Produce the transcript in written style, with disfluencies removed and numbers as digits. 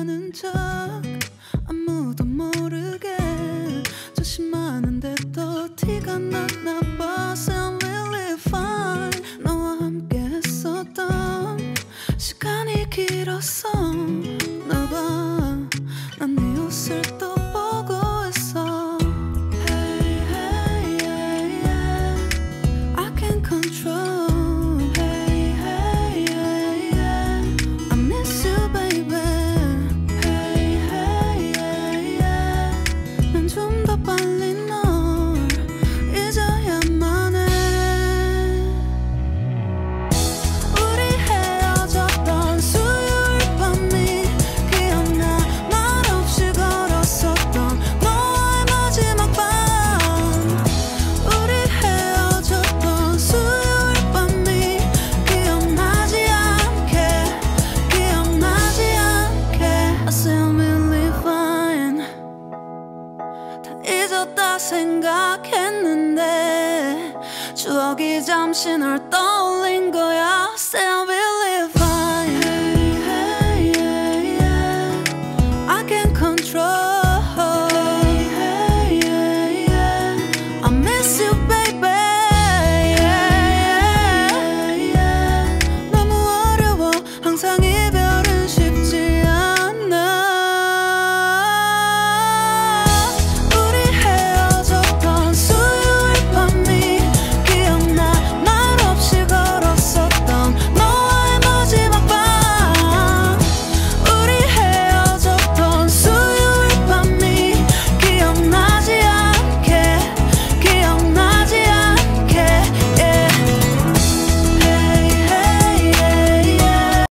가는 척 아무도 모르게 조심하는데 또 티가 났나 봐. Sound really fine. 너와 함께 했었던 시간이 길었어. 나 봐, 난 네 옷을 또 보고 있어. Hey, hey, yeah, yeah. I can't control. Hey, hey, yeah, yeah. I miss you, baby. Hey, hey, yeah, yeah. 난 좀 더 빨리 널 잊어야만 해. 우리 헤어졌던 수요일 밤이 기억나. 말없이 걸었었던 너와의 마지막 밤. 우리 헤어졌던 수요일 밤이 기억나지 않게. I sound really fine. 다 잊었다 생각했는데 추억이 잠시 널 떠올린 거야. Sound really